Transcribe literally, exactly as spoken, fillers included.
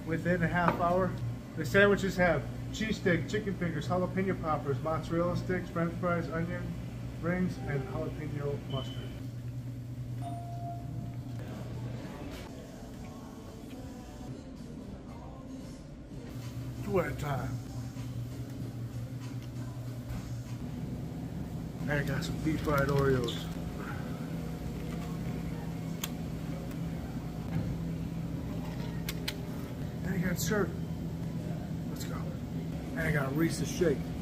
within a half hour. The sandwiches have cheese steak, chicken fingers, jalapeno poppers, mozzarella sticks, french fries, onion rings, and jalapeno mustard. Two at a time. And I got some deep fried Oreos. And I got syrup. Let's go. And I got a Reese's shake.